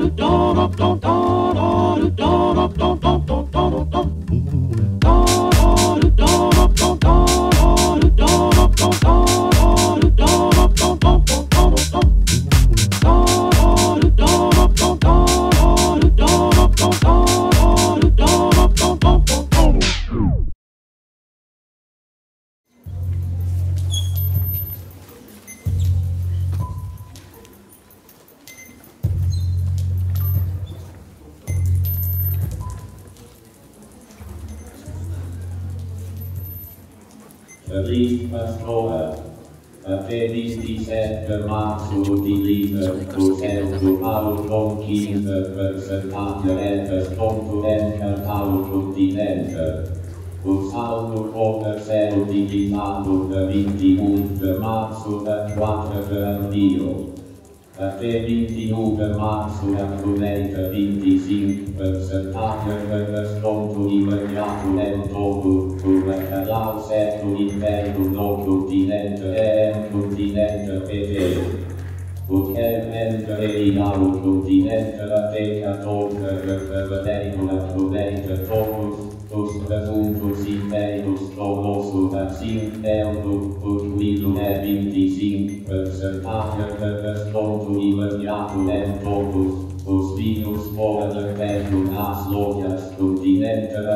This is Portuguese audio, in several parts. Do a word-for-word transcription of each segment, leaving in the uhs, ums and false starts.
Verlief verstrooien, vijfentwintig marzo die lieve, toezelfde auto kiezen, percentage en verstond en vertrouwd continenten. Usato over cel digitato de ventiuno marzo de quattro per Dio. Per ventiuno marzo attualmente venticinque percentage per sconto immediato nel topo, come l'ausetto interno no continente e un continente P P. Ulteriormente il continente la teca tocca per vedere attualmente topos, os presuntos inteiros tomoso da cinco, utilido é venticinco percentage per sconto immediato nel topos, os vinhos fora de perto nas lojas continente da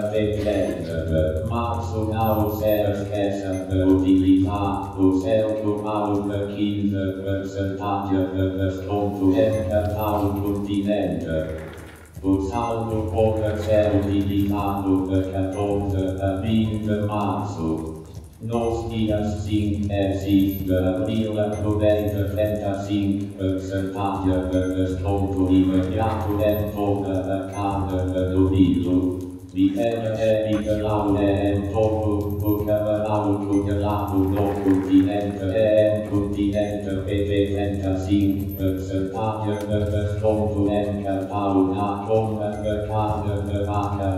teca, março não se esqueça de utilizar o certo para quinze percentage per sconto em cada continente. O saldo pode ser utilizado de quatorze a vinte de março. Nos dias cinco e seis de abril aproveita trinta e cinco percentage de desconto imediato em toda a carga do livro. Vitória é literal é em todo o cavalo congelado no continente é em continente P P trinta e cinco percentage de desconto em catálogo na compra de carne de vaca,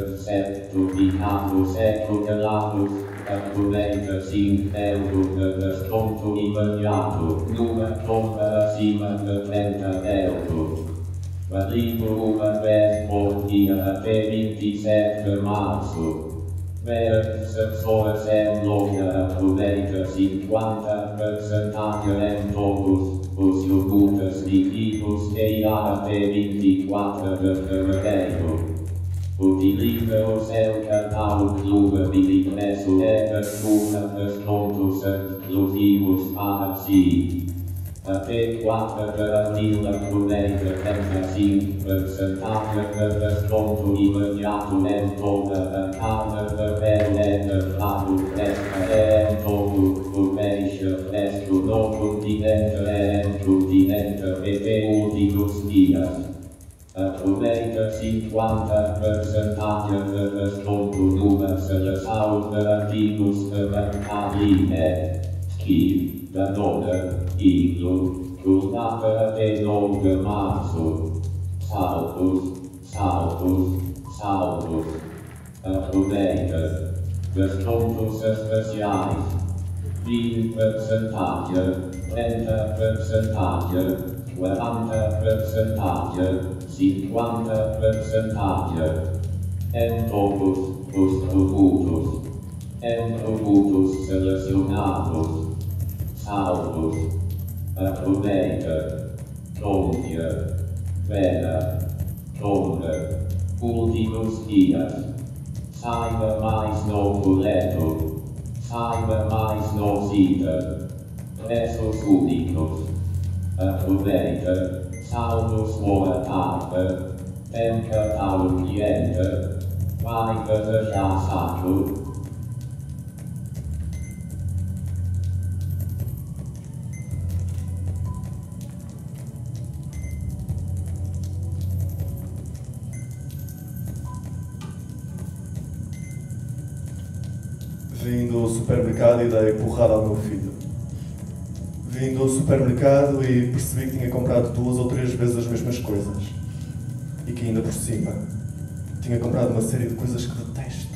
certificados e congelados, aproveita cinco euros de desconto imediato, numa compra acima de trinta euros. Valido uma vez por dia até vinte e sete de março. Várias pessoas em loja aproveita cinquenta percentage em todos os iogurtes líquidos e irá até vinte e quatro de fevereiro. Utiliza o seu catálogo Clube de preço e desconta descontos exclusivos para si. Até quatro de abril aproveita trinta e cinco percentage de desconto imediato em toda a carne de pele de prato fresca e em todo o peixe fresco no continente e em continente P P últimos dias. Aproveita cinquenta percentage de desconto numa seleção de artigos de mercadoria, ski, Danone, Iglo, cruzata até nove de março. Saltos, saltos, saltos. Aproveita. Descontos especiais. vinte percentage, trinta percentage, quarenta percentage, cinquenta percentage. Em todos os produtos. Em produtos selecionados. Saldos. Aproveita. Compra. Venda. Compra. Últimos dias. Saiba mais no boleto. Saiba mais no site. Preços únicos. Aproveita. Saldos boa tarde. Tem catálogo cliente. Vai desejar saco. Vim do supermercado e dei porrada ao meu filho. Vim do supermercado e percebi que tinha comprado duas ou três vezes as mesmas coisas. E que ainda por cima, tinha comprado uma série de coisas que detesto.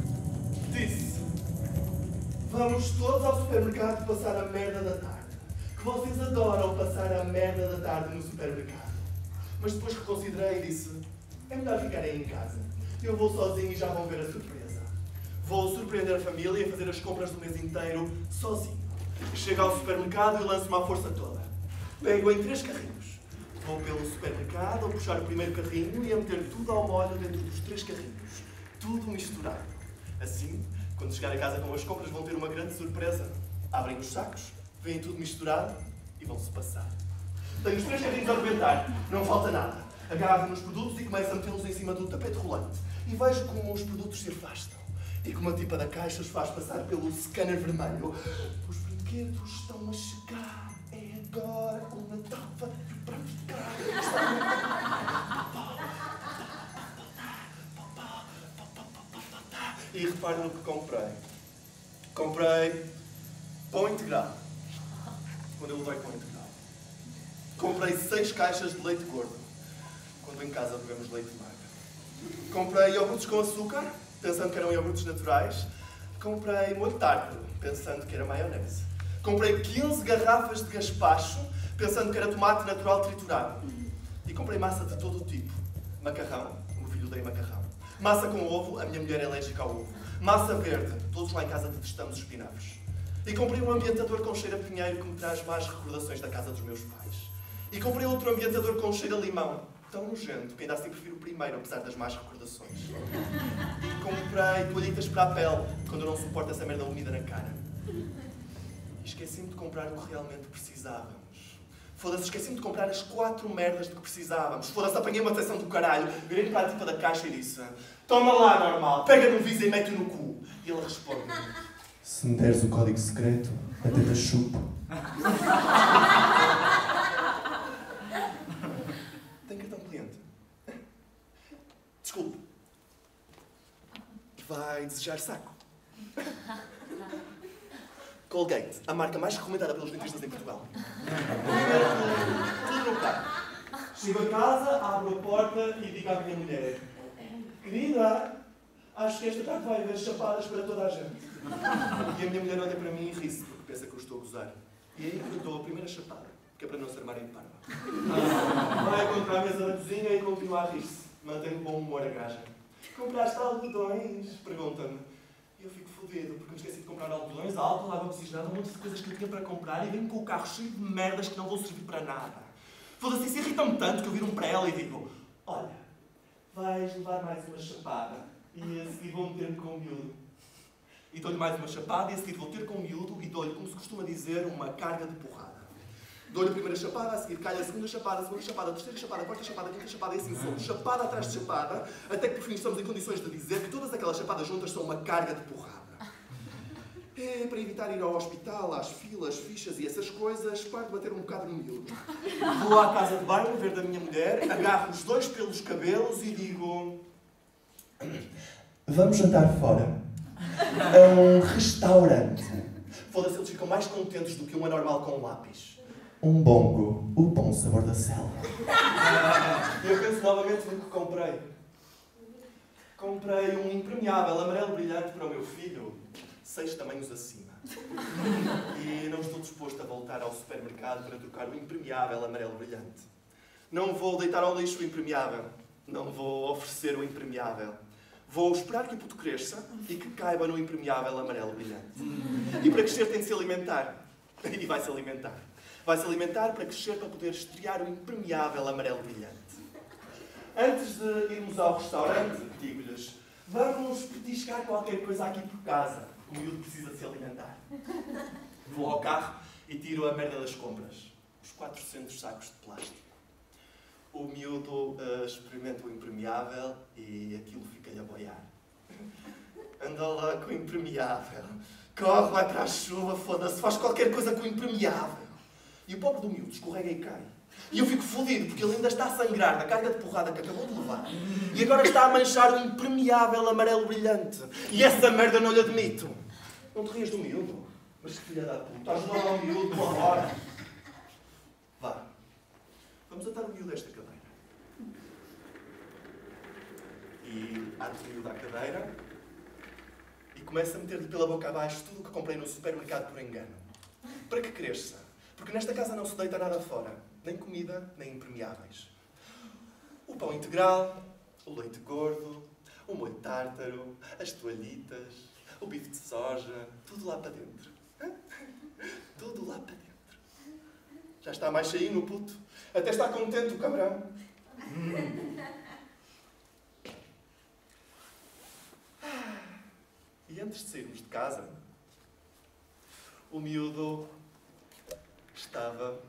Disse, vamos todos ao supermercado passar a merda da tarde. que vocês adoram passar a merda da tarde no supermercado. Mas depois reconsiderei e disse, é melhor ficarem em casa. Eu vou sozinho e já vão ver a surpresa. Vou surpreender a família e fazer as compras do mês inteiro sozinho. Chego ao supermercado e lanço-me à força toda. Pego em três carrinhos. Vou pelo supermercado a puxar o primeiro carrinho e a meter tudo ao molho dentro dos três carrinhos. Tudo misturado. Assim, quando chegar a casa com as compras, vão ter uma grande surpresa. Abrem os sacos, veem tudo misturado e vão-se passar. Tenho os três carrinhos a arrebentar, não falta nada. Agarro nos produtos e começo a metê-los em cima do tapete rolante. E vejo como os produtos se afastam. E como a tipa da caixa os faz passar pelo scanner vermelho. Os brinquedos estão a chegar. É agora o Natal para ficar. E reparem no que comprei. Comprei pão integral. Quando eu levei pão integral. Comprei seis caixas de leite gordo. Quando em casa bebemos leite magro. Comprei iogurtes com açúcar, pensando que eram iogurtes naturais. Comprei molho tártaro, pensando que era maionese. Comprei quinze garrafas de gaspacho, pensando que era tomate natural triturado. E comprei massa de todo o tipo. Macarrão, o meu filho odeia macarrão. Massa com ovo, a minha mulher é alérgica ao ovo. Massa verde, todos lá em casa detestamos espinafres. E comprei um ambientador com cheiro a pinheiro que me traz mais recordações da casa dos meus pais. E comprei outro ambientador com cheiro a limão, tão nojento que ainda assim prefiro o primeiro, apesar das más recordações. E comprei toalhitas para a pele, quando eu não suporto essa merda úmida na cara. E esqueci-me de comprar o que realmente precisávamos. Foda-se, esqueci-me de comprar as quatro merdas de que precisávamos. Foda-se, apanhei uma decepção do caralho, virei para a tipa da caixa e disse: toma lá, normal, pega no Visa e mete-o no cu. E ele responde: se me deres o código secreto, até te chupo. Tem cartão de cliente? Desculpe. Vai desejar saco? Colgate, a marca mais recomendada pelos dentistas em Portugal. Tudo no carro. Chego a casa, abro a porta e digo à minha mulher: querida, acho que esta tarde vai haver chapadas para toda a gente. E a minha mulher olha para mim e ri-se, porque pensa que eu estou a gozar. E aí eu dou a primeira chapada, que é para não se armarem de parva. Vai contra a mesa da cozinha e continua a rir-se. Mantém o bom humor a gaja. Compraste algodões? Pergunta-me. E eu fico fodido, porque me esqueci de comprar algodões, álcool, água oxigenada, um monte de coisas que eu tinha para comprar e venho com o carro cheio de merdas que não vão servir para nada. Foda-se, isso irrita-me tanto que eu viro-me para ela e digo: olha, vais levar mais uma chapada e a seguir vou meter-me com o miúdo. E dou-lhe mais uma chapada e a seguir vou ter com o miúdo e dou-lhe, como se costuma dizer, uma carga de porrada. Dou-lhe a primeira chapada, a seguir calha a segunda chapada, a segunda chapada, a terceira chapada, a quarta chapada, a quinta chapada, e assim somos chapada atrás de chapada, até que por fim estamos em condições de dizer que todas aquelas chapadas juntas são uma carga de porrada. É, para evitar ir ao hospital, às filas, fichas e essas coisas, paro de bater um bocado no miúdo. Vou à casa de banho, ver da minha mulher, agarro os dois pelos cabelos e digo: vamos jantar fora. A um restaurante. Foda-se, eles ficam mais contentes do que um anormal com um lápis. Um bongo, o bom sabor da selva. E eu penso novamente no que comprei. Comprei um impermeável amarelo brilhante para o meu filho, seis tamanhos acima. E não estou disposto a voltar ao supermercado para trocar o impermeável amarelo brilhante. Não vou deitar ao lixo o impermeável. Não vou oferecer o impermeável. Vou esperar que o puto cresça e que caiba no impermeável amarelo brilhante. E para crescer tem de se alimentar. E vai se alimentar. Vai se alimentar para crescer, para poder estrear o impermeável amarelo brilhante. Antes de irmos ao restaurante, digo-lhes: vamos petiscar qualquer coisa aqui por casa. O miúdo precisa de se alimentar. Vou ao carro e tiro a merda das compras. Os quatrocentos sacos de plástico. O miúdo uh, experimenta o impermeável e aquilo fica-lhe a boiar. Anda lá com o impermeável. Corre, vai para a chuva, foda-se, faz qualquer coisa com o impermeável. E o pobre do miúdo escorrega e cai. E eu fico fodido, porque ele ainda está a sangrar da carga de porrada que acabou de levar. E agora está a manchar o impermeável amarelo brilhante. E essa merda não lhe admito. Não te rias do miúdo? Mas que filha da puta, ajuda lá o miúdo, por agora. Vá. Vamos atar o miúdo a esta cadeira. E ato o miúdo à cadeira e começo a meter-lhe pela boca abaixo tudo o que comprei no supermercado por engano. Para que cresça. Porque nesta casa não se deita nada fora. Nem comida, nem impermeáveis. O pão integral, o leite gordo, o molho tártaro, as toalhitas, o bife de soja, tudo lá para dentro. Tudo lá para dentro. Já está mais cheinho o puto. Até está contente o cabrão. E antes de sairmos de casa, o miúdo estava...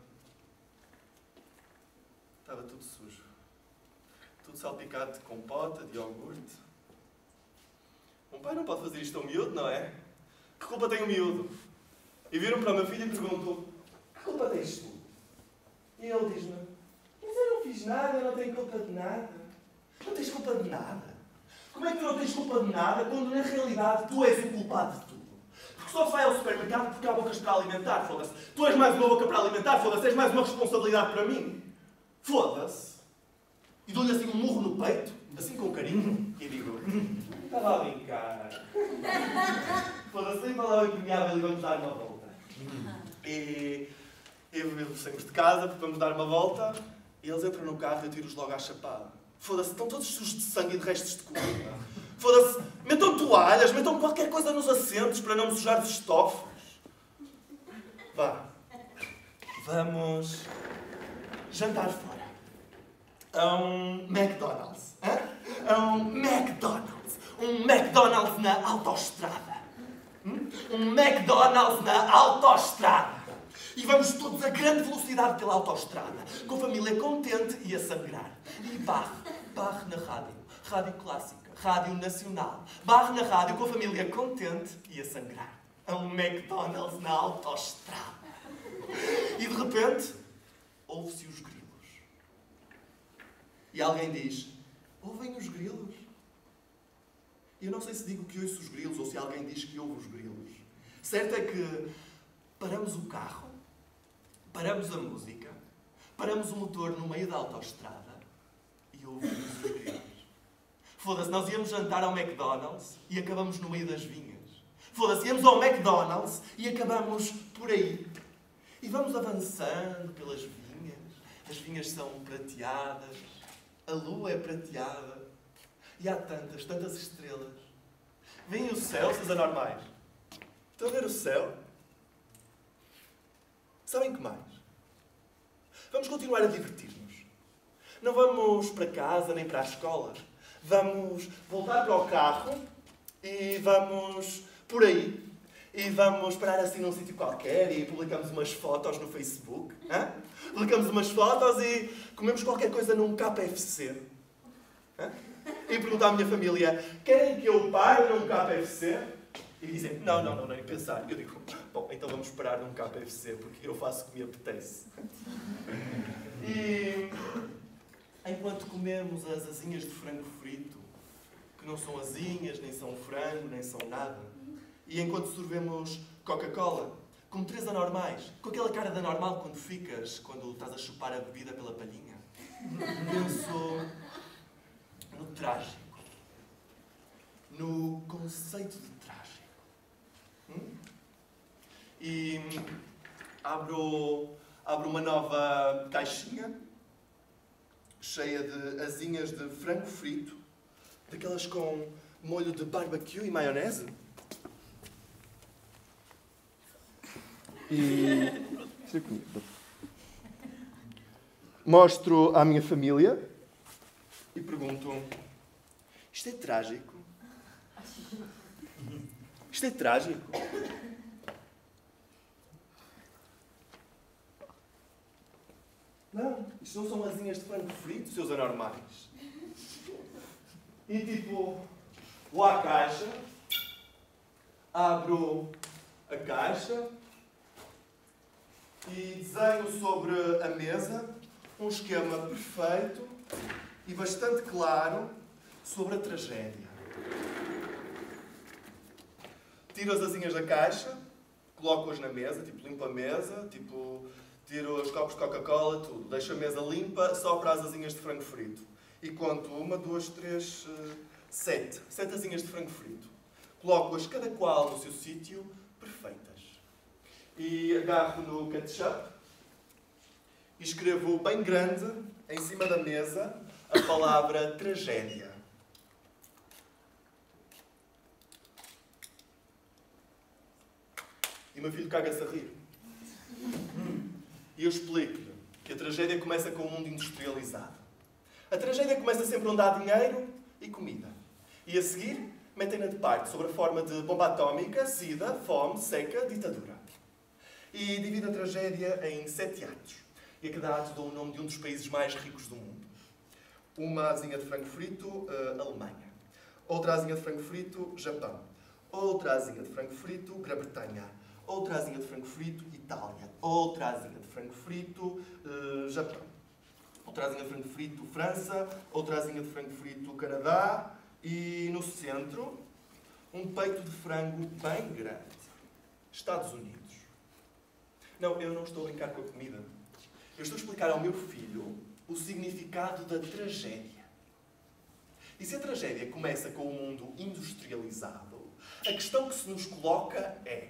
Estava tudo sujo. Tudo salpicado de compota, de iogurte. Um pai não pode fazer isto ao miúdo, não é? Que culpa tem o miúdo? E viram para o meu filho e perguntam: que culpa tens tu? E ele diz-me: mas eu não fiz nada, eu não tenho culpa de nada. Não tens culpa de nada? Como é que tu não tens culpa de nada quando na realidade tu és o culpado de tudo? Porque só se vai ao supermercado porque há bocas para alimentar, foda-se. Tu és mais uma boca para alimentar, foda-se, és mais uma responsabilidade para mim. Foda-se. E dou-lhe assim um murro no peito, assim com carinho, e digo: estava a brincar. Foda-se, nem para lá o impermeável e vamos dar uma volta. E eu e saímos de casa porque vamos dar uma volta e eles entram no carro e eu tiro-os logo à chapada. Foda-se, estão todos sujos de sangue e de restos de comida. Foda-se, metam toalhas, metam qualquer coisa nos assentos para não me sujar os estofos. Vá. Vamos jantar fora. A um McDonald's. Hã? A um McDonald's. Um McDonald's na autoestrada. Hum? Um McDonald's na autoestrada. E vamos todos a grande velocidade pela autoestrada, com a família contente e a sangrar. E barre, barre na rádio. Rádio clássica, rádio nacional. Barre na rádio com a família contente e a sangrar. A um McDonald's na autoestrada. E de repente, ouve-se os grilos. E alguém diz: ouvem os grilos? E eu não sei se digo que ouço os grilos ou se alguém diz que ouve os grilos. Certo é que paramos o carro, paramos a música, paramos o motor no meio da autoestrada e ouvimos os grilos. Foda-se, nós íamos jantar ao McDonald's e acabamos no meio das vinhas. Foda-se, íamos ao McDonald's e acabamos por aí. E vamos avançando pelas vinhas. As vinhas são prateadas, a lua é prateada e há tantas, tantas estrelas. Vêem o céu, seus anormais? Estão a ver o céu? Sabem que mais? Vamos continuar a divertir-nos. Não vamos para casa nem para a escola. Vamos voltar para o carro e vamos por aí. E vamos parar assim num sítio qualquer e publicamos umas fotos no Facebook. Hã? Publicamos umas fotos e comemos qualquer coisa num K F C. Hã? E pergunto à minha família: querem que eu pare num K F C? E dizem: não, não, não, nem pensar. Eu digo: bom, então vamos parar num K F C porque eu faço o que me apetece. E enquanto comemos as asinhas de frango frito, que não são asinhas, nem são frango, nem são nada, e enquanto sorvemos Coca-Cola, como três anormais, com aquela cara de anormal quando ficas, quando estás a chupar a bebida pela palhinha, penso no trágico, no conceito de trágico. Hum? E abro, abro uma nova caixinha cheia de asinhas de frango frito, daquelas com molho de barbecue e maionese. E mostro à minha família e pergunto: isto é trágico? Isto é trágico? Não, isto não são asinhas de frango frito, seus anormais. E tipo, vou à caixa, abro a caixa e desenho sobre a mesa um esquema perfeito e bastante claro sobre a tragédia. Tiro as asinhas da caixa, coloco-as na mesa, tipo, limpo a mesa, tipo, tiro os copos de Coca-Cola, tudo. Deixo a mesa limpa só para as asinhas de frango frito. E conto uma, duas, três, sete. Sete asinhas de frango frito. Coloco-as cada qual no seu sítio, perfeitas. E agarro no ketchup e escrevo bem grande, em cima da mesa, a palavra tragédia. E o meu filho caga-se a rir. E eu explico-lhe que a tragédia começa com o mundo industrializado. A tragédia começa sempre onde há dinheiro e comida. E a seguir, metem-na de parte sobre a forma de bomba atómica, sida, fome, seca, ditadura. E divide a tragédia em sete atos. E a cada ato dou o nome de um dos países mais ricos do mundo. Uma asinha de frango frito, uh, Alemanha. Outra asinha de frango frito, Japão. Outra asinha de frango frito, Grã-Bretanha. Outra asinha de frango frito, Itália. Outra asinha de frango frito, uh, Japão. Outra asinha de frango frito, França. Outra asinha de frango frito, Canadá. E no centro, um peito de frango bem grande. Estados Unidos. Não, eu não estou a brincar com a comida. Eu estou a explicar ao meu filho o significado da tragédia. E se a tragédia começa com o mundo industrializado, a questão que se nos coloca é: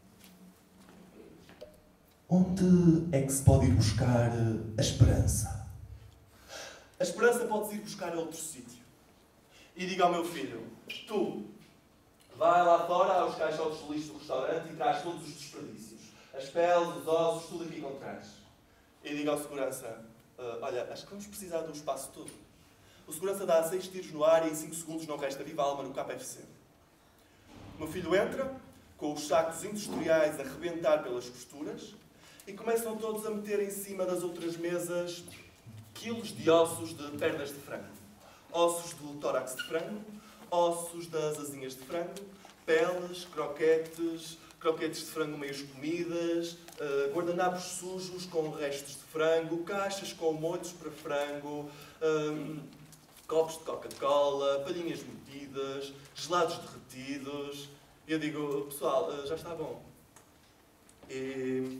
onde é que se pode ir buscar a esperança? A esperança pode-se ir buscar a outro sítio. E diga ao meu filho: tu, vai lá fora aos caixotes de lixo do restaurante e traz todos os desperdícios. As peles, os ossos, tudo aqui encontrares. E diga ao segurança: uh, olha, acho que vamos precisar do espaço todo. O segurança dá seis tiros no ar e em cinco segundos não resta viva alma no K F C. O meu filho entra, com os sacos industriais a rebentar pelas costuras, e começam todos a meter em cima das outras mesas quilos de ossos de pernas de frango. Ossos do tórax de frango, ossos das asinhas de frango, peles, croquetes, croquetes de frango meias comidas, uh, guardanapos sujos com restos de frango, caixas com molhos para frango, um, copos de Coca-Cola, palhinhas metidas, gelados derretidos. E eu digo: pessoal, uh, já está bom. E...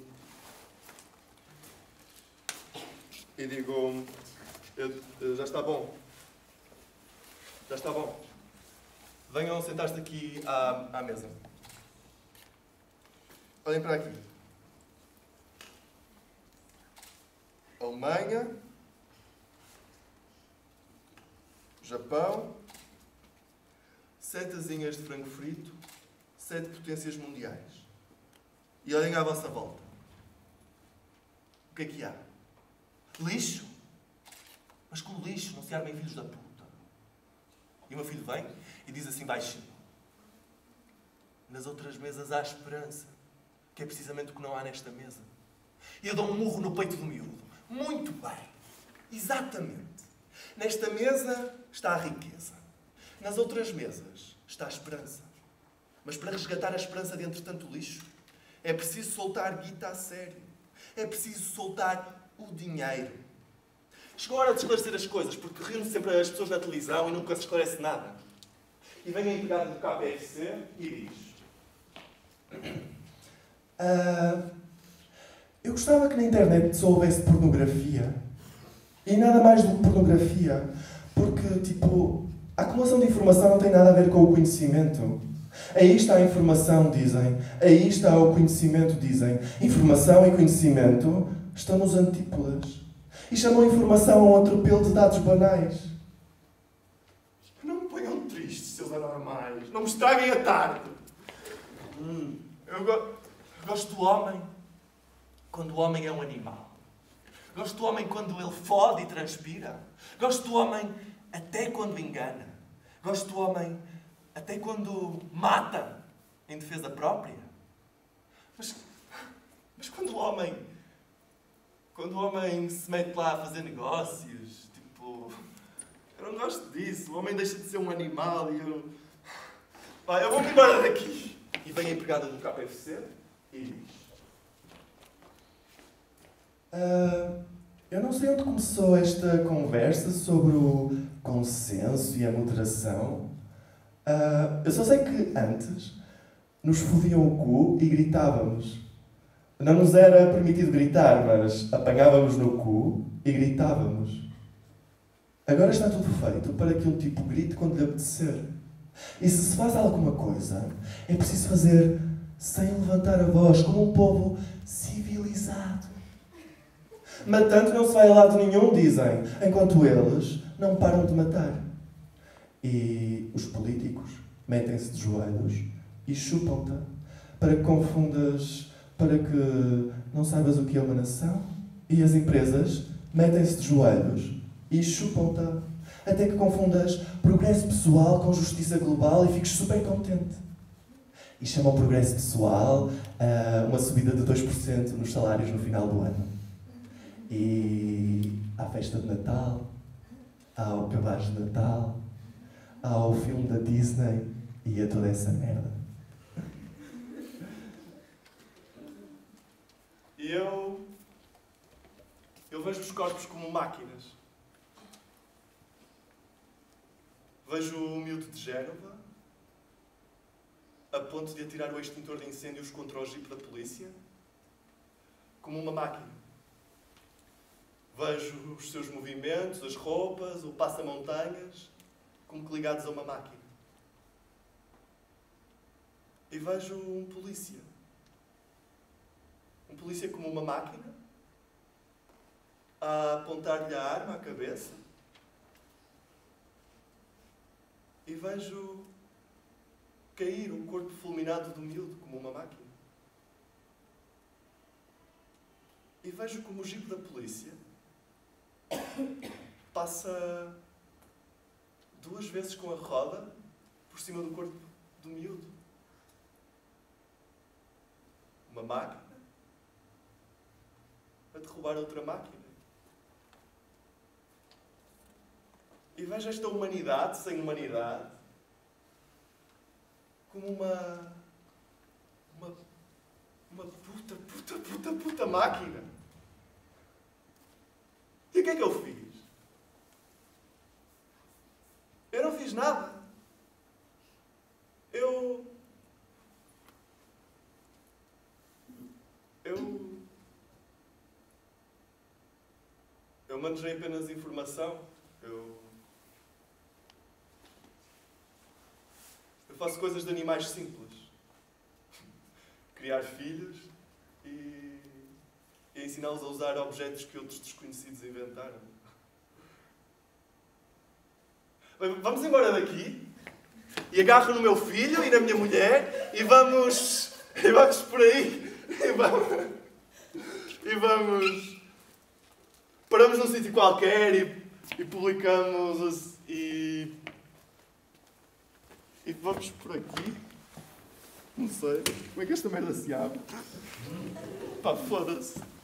E digo: eu, eu, já está bom. Já está bom. Venham sentar-se aqui à, à mesa. Olhem para aqui. Alemanha, Japão, sete asinhas de frango frito, sete potências mundiais. E olhem à vossa volta. O que é que há? Lixo? Mas com lixo não se armem filhos da puta. E o meu filho vem e diz assim baixinho: nas outras mesas há esperança, que é precisamente o que não há nesta mesa. E eu dou um murro no peito do miúdo. Muito bem. Exatamente. Nesta mesa está a riqueza. Nas outras mesas está a esperança. Mas para resgatar a esperança de entre tanto lixo, é preciso soltar guita a sério. É preciso soltar o dinheiro. Chegou a hora de esclarecer as coisas, porque riam-se sempre as pessoas na televisão e nunca se esclarece nada. E vem a empregada do K F C e diz: Uh, eu gostava que na internet só houvesse pornografia. E nada mais do que pornografia. Porque, tipo, a acumulação de informação não tem nada a ver com o conhecimento. Aí está a informação, dizem. Aí está o conhecimento, dizem. Informação e conhecimento estão nos antípodas. E chamam a informação a um atropelo de dados banais. Não me ponham tristes, seus anormais. Não me estraguem a tarde. Hum, eu go gosto do homem quando o homem é um animal. Gosto do homem quando ele fode e transpira. Gosto do homem até quando engana. Gosto do homem até quando mata em defesa própria. Mas, mas quando o homem... Quando o homem se mete lá a fazer negócios, tipo... Eu não gosto disso. O homem deixa de ser um animal e eu... Vai, eu vou-me embora daqui. E vem a empregada do K F C e diz... Uh, eu não sei onde começou esta conversa sobre o consenso e a moderação. Uh, eu só sei que antes nos fodiam o cu e gritávamos. Não nos era permitido gritar, mas apanhávamos no cu e gritávamos. Agora está tudo feito para que um tipo grite quando lhe apetecer. E se se faz alguma coisa, é preciso fazer sem levantar a voz, como um povo civilizado. Matando não se vai a lado nenhum, dizem, enquanto eles não param de matar. E os políticos metem-se de joelhos e chupam-te para que confundas, para que não saibas o que é uma nação. E as empresas metem-se de joelhos e chupam-te até que confundas progresso pessoal com justiça global e fiques super contente. E chamam progresso pessoal a uma subida de dois por cento nos salários no final do ano. E à festa de Natal, ao cabaz de Natal, ao filme da Disney e a toda essa merda. E eu... Eu vejo os corpos como máquinas. Vejo o miúdo de Génova a ponto de atirar o extintor de incêndios contra o jipe da polícia como uma máquina. Vejo os seus movimentos, as roupas, o passa-montanhas, como que ligados a uma máquina. E vejo um polícia. Um polícia como uma máquina, a apontar-lhe a arma à cabeça. E vejo cair o corpo fulminado do miúdo como uma máquina. E vejo como o jipe da polícia passa duas vezes com a roda por cima do corpo do miúdo. Uma máquina a derrubar outra máquina. E vejo esta humanidade sem humanidade como uma... uma... uma puta, puta, puta, puta máquina. E o que é que eu fiz? Eu não fiz nada. Eu... Eu... Eu manejei apenas informação. Eu... Eu faço coisas de animais simples. Criar filhos e, e ensiná-los a usar objetos que outros desconhecidos inventaram. Bem, vamos embora daqui e agarro no meu filho e na minha mulher e vamos... E vamos por aí. E vamos... E vamos... Paramos num sítio qualquer e, e publicamos... E... E vamos por aqui. Não sei. Como é que esta merda se abre? Pá, foda-se.